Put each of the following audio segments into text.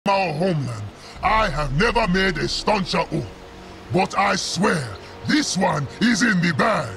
our homeland, I have never made a stauncher oath, but I swear, this one is in the bag.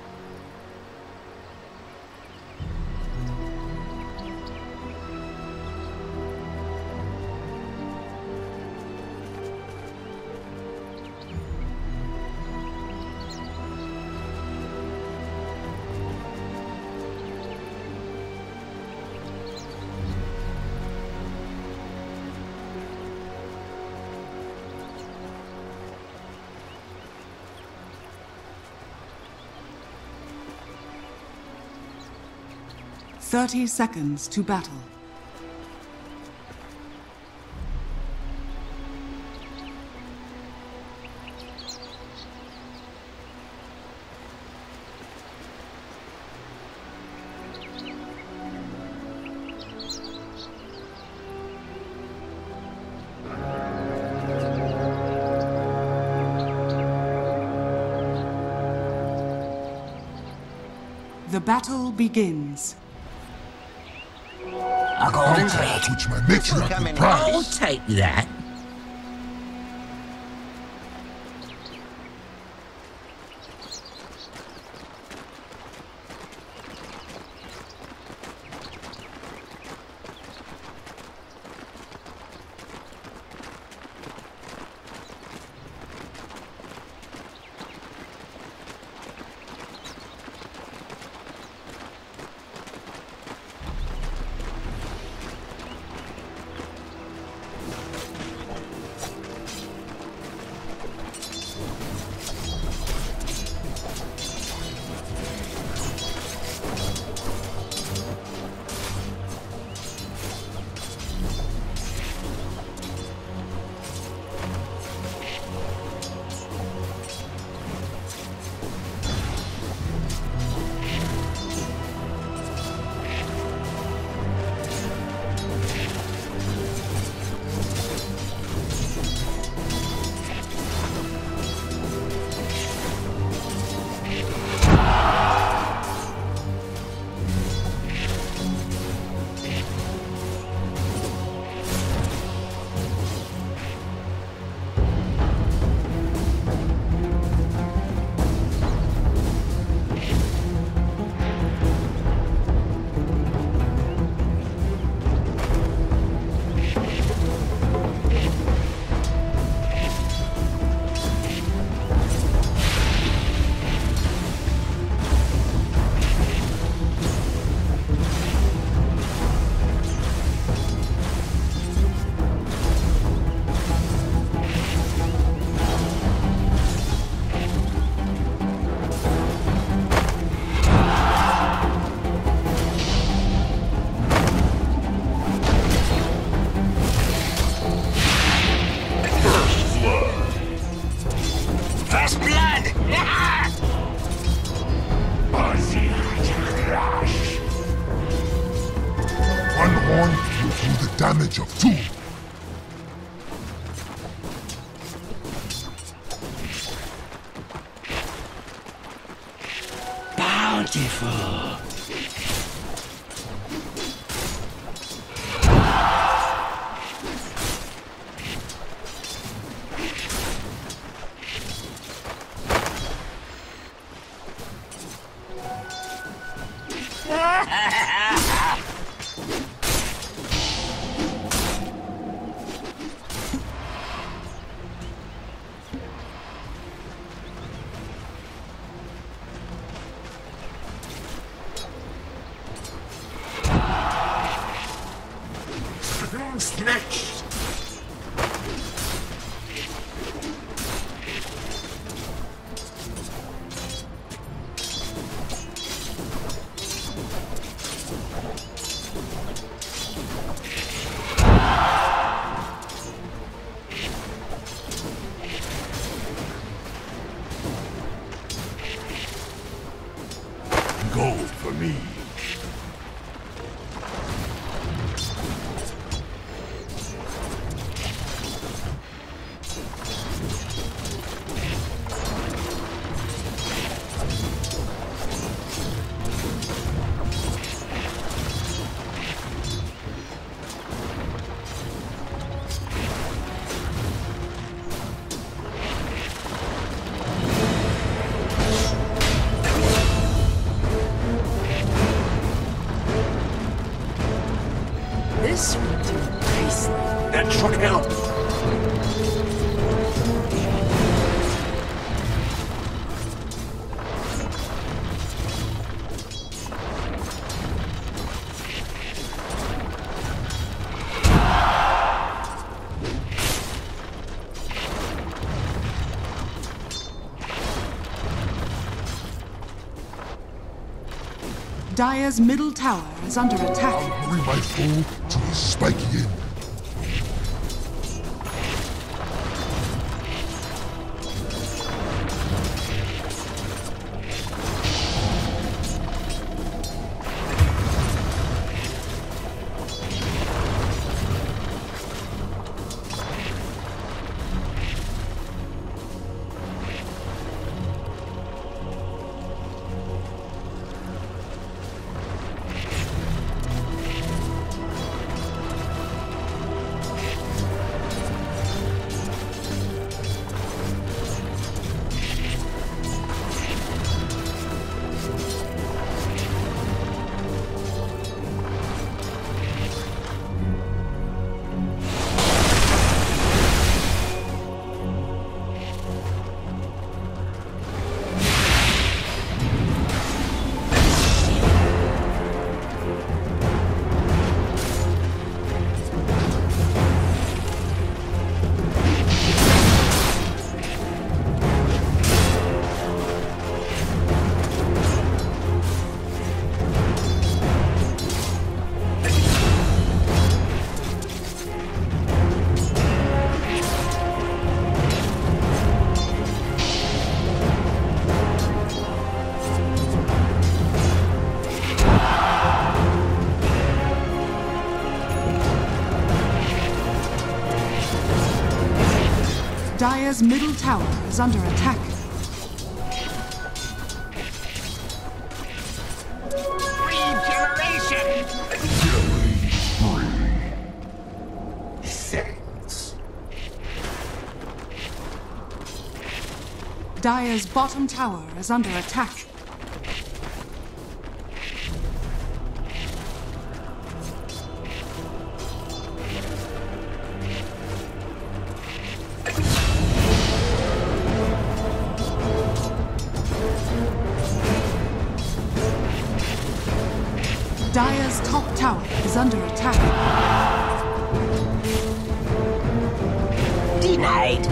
"30 seconds to battle. The battle begins. A golden thread. Which my matriarch will prize. I'll take that. Damage of 2. Bountiful. Snatch! Gold for me. That should help. Dire's middle tower is under attack. I'll hurry my foe to his spiky end. Dire's middle tower is under attack. Regeneration! Killing spree. Thanks. Dire's bottom tower is under attack. Dire's top tower is under attack. Denied.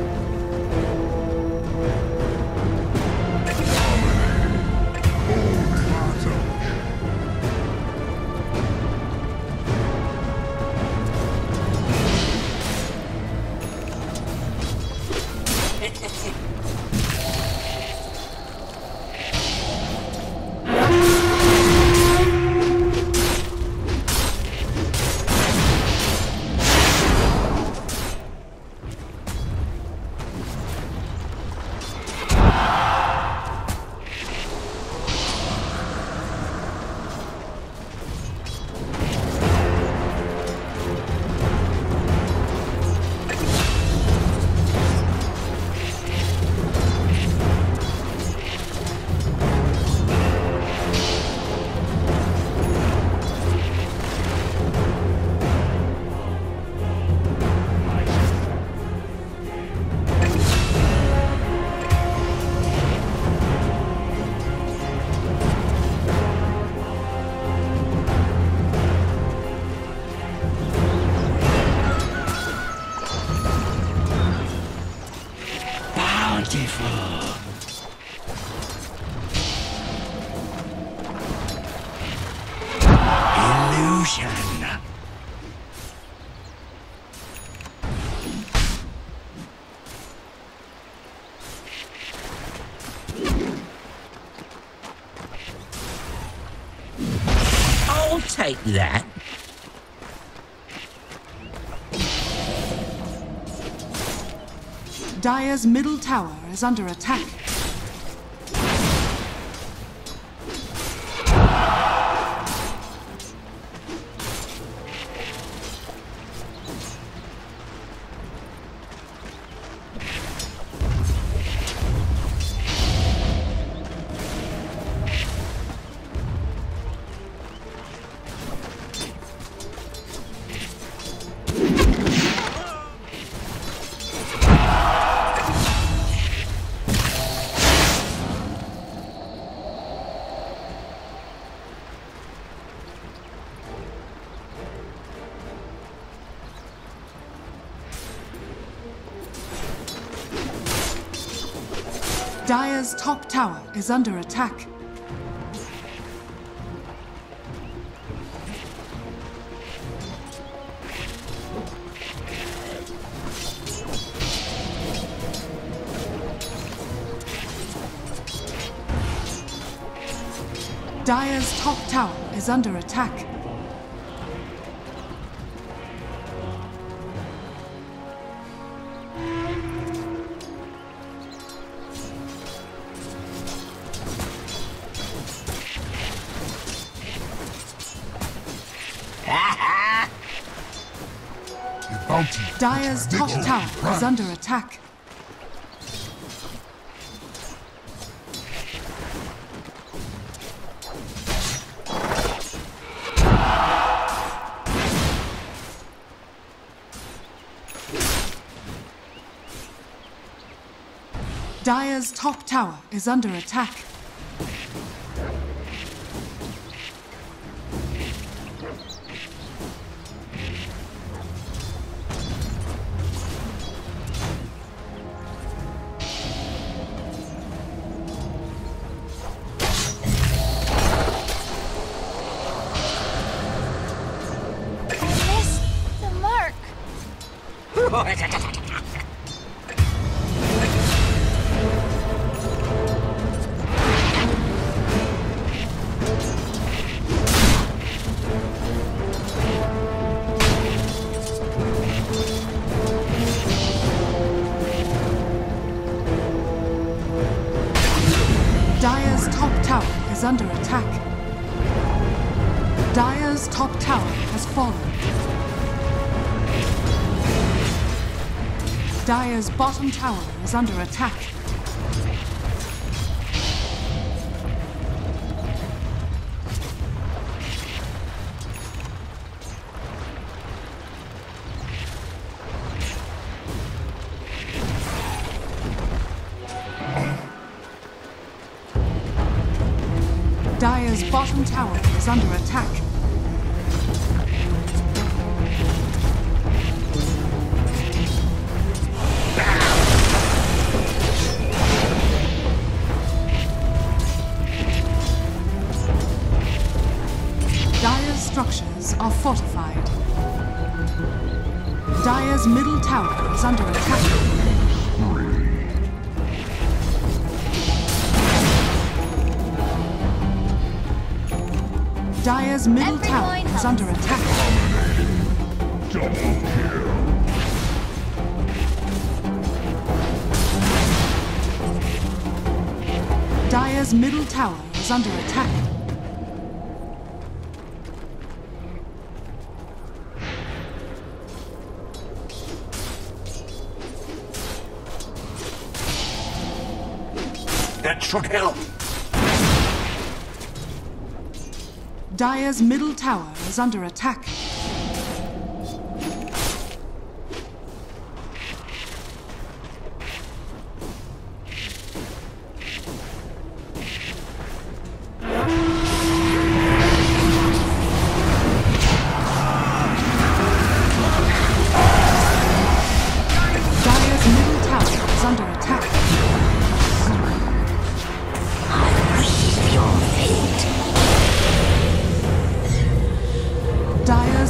Illusion. I'll take that. Dire's middle tower is under attack. Dire's top tower is under attack. Dire's top tower is under attack. Dire's top tower is under attack. Dire's top tower is under attack. Dire's top tower is under attack. Dire's top tower has fallen. Dire's bottom tower is under attack. Dire's bottom tower is under attack. Dire's structures are fortified. Dire's middle tower is under attack. Dire's middle tower is under attack. Double kill. Dire's middle tower is under attack. That should help. Dire's middle tower is under attack. Dire's middle tower is under attack. I read your fate. Dire's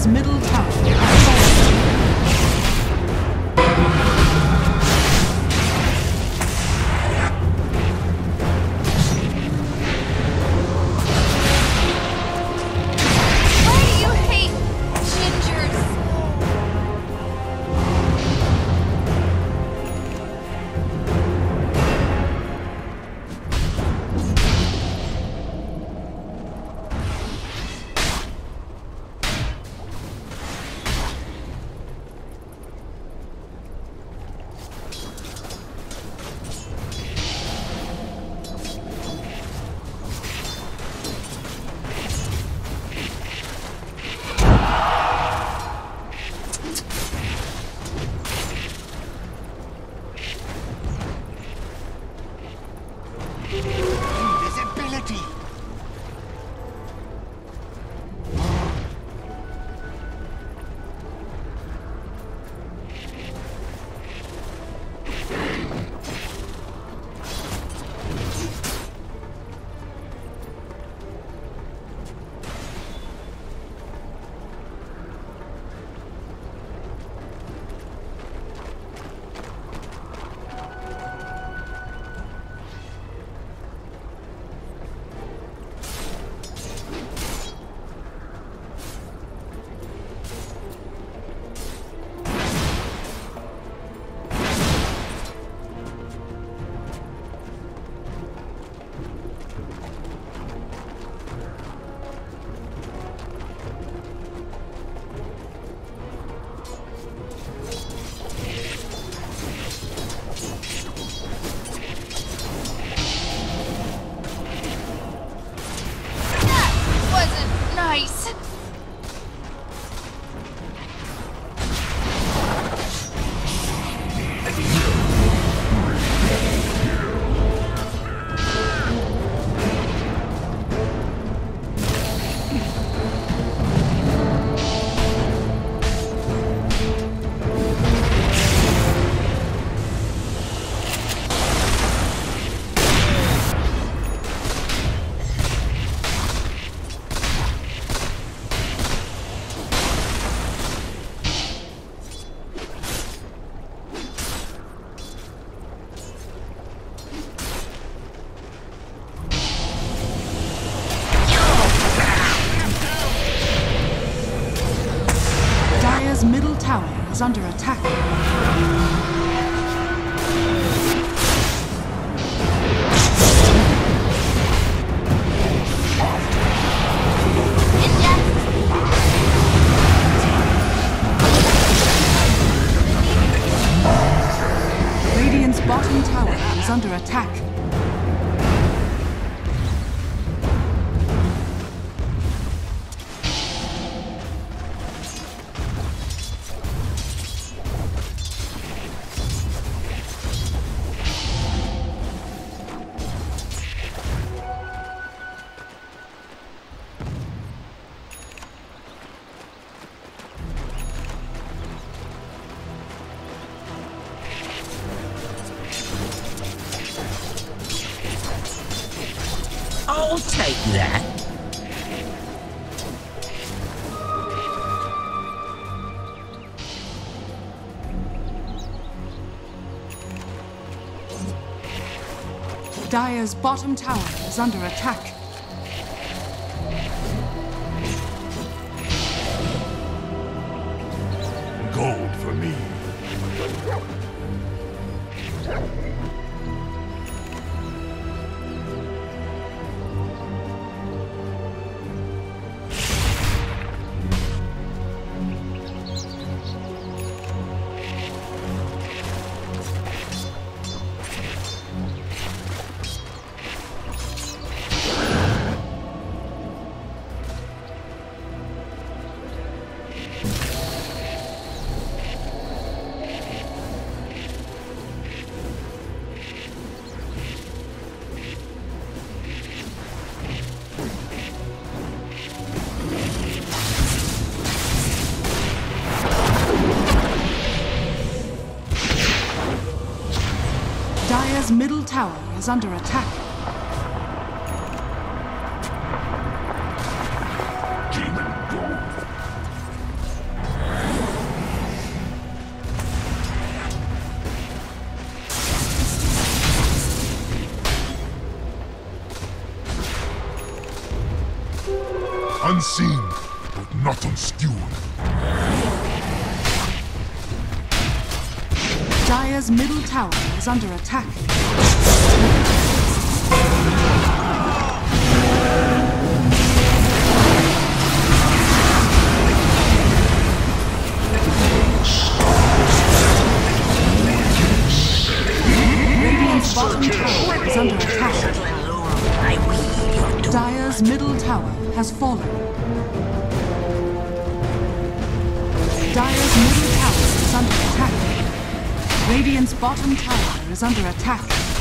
attack. Radiant's bottom tower is under attack. I'll take that. Dire's bottom tower is under attack. Gold for me. Dire's middle tower is under attack. Demon gold. Unseen, but not unskewered. Dire's middle tower is under attack. Radiant's bottom tower is under attack. Dire's middle tower has fallen. Dire's middle tower is under attack. Radiant's bottom tower is under attack.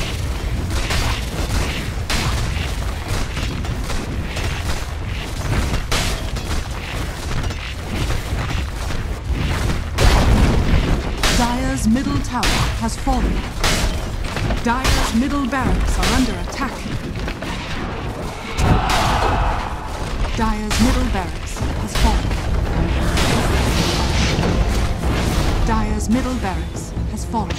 Dire's middle tower has fallen. Dire's middle barracks are under attack. Dire's middle barracks has fallen. Dire's middle barracks has fallen.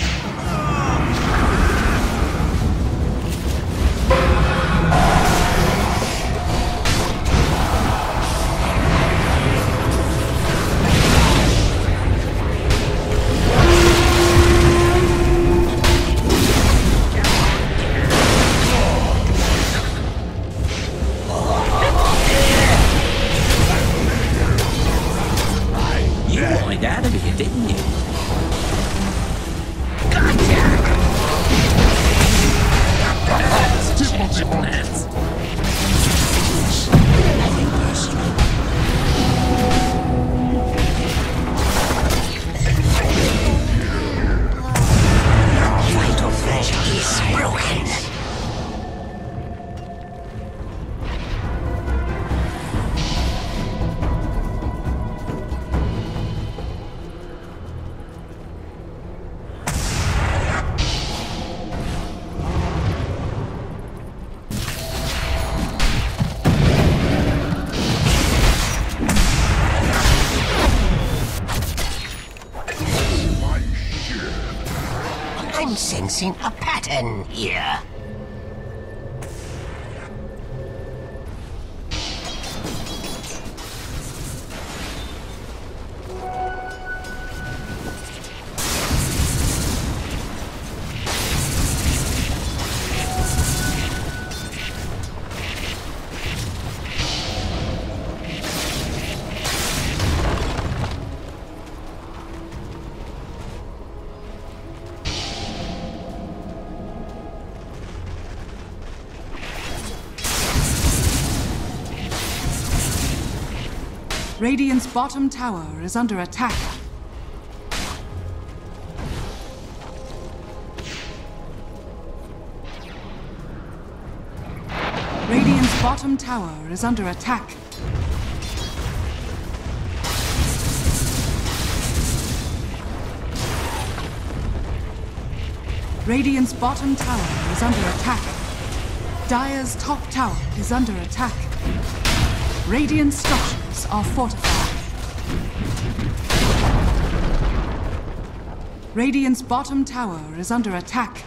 You wanted out of here, didn't you? Change your plans. Nothing personal. Vital pressure is broken. I'm sensing a pattern here. Radiant's bottom tower is under attack. Radiant's bottom tower is under attack. Radiant's bottom tower is under attack. Dire's top tower is under attack. Radiant structures are fortified. Radiant's bottom tower is under attack.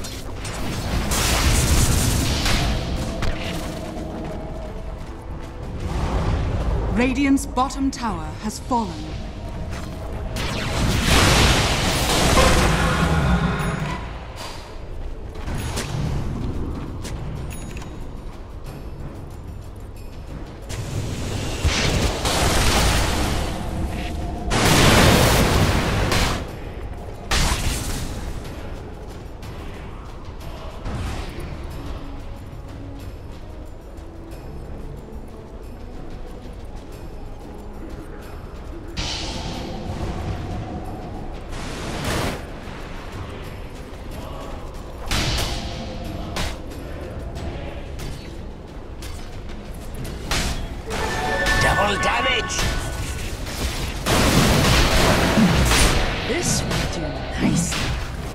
Radiant's bottom tower has fallen. Damage! This will do nicely.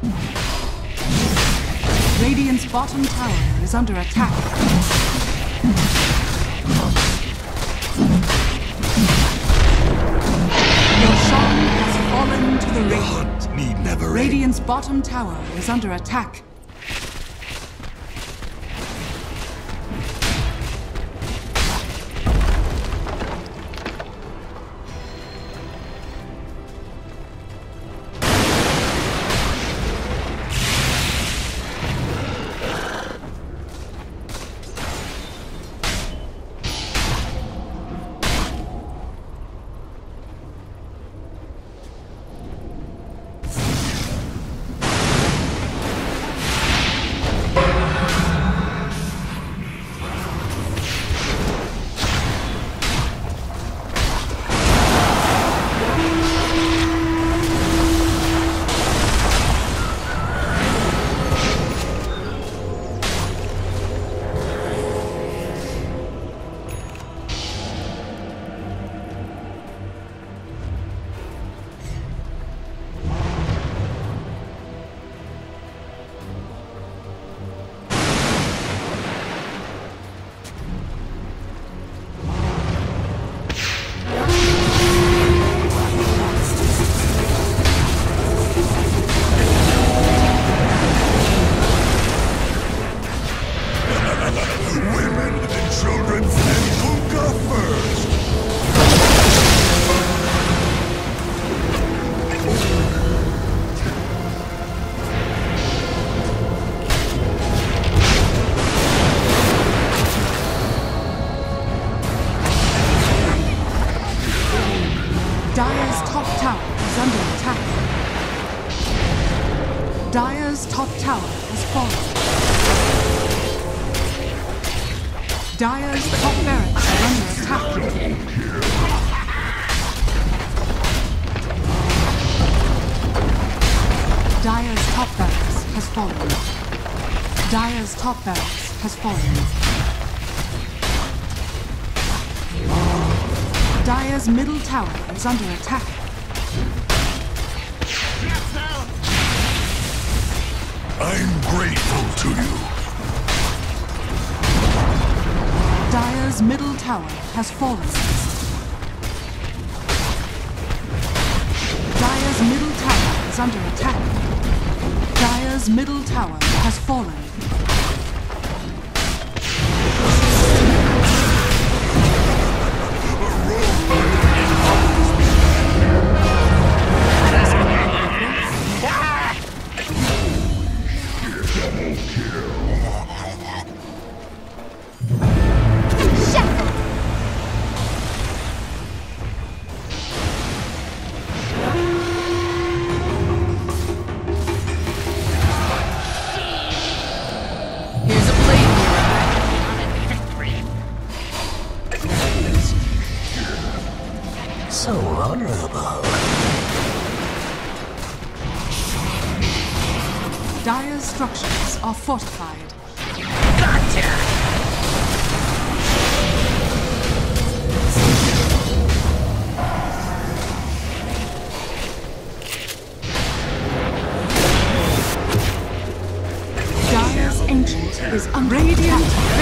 Radiant's bottom tower is under attack. Roshan has fallen to the Radiant. Need never end. Radiant's bottom tower is under attack. Dire's top tower is under attack. Dire's top tower has fallen. Dire's top barracks are under attack. Dire's top barracks has fallen. Dire's top barracks has fallen. Dire's middle tower is under attack. I'm grateful to you. Dire's middle tower has fallen. Dire's middle tower is under attack. Dire's middle tower has fallen. Dire's structures are fortified. Gotcha! Dire's Ancient is radiant.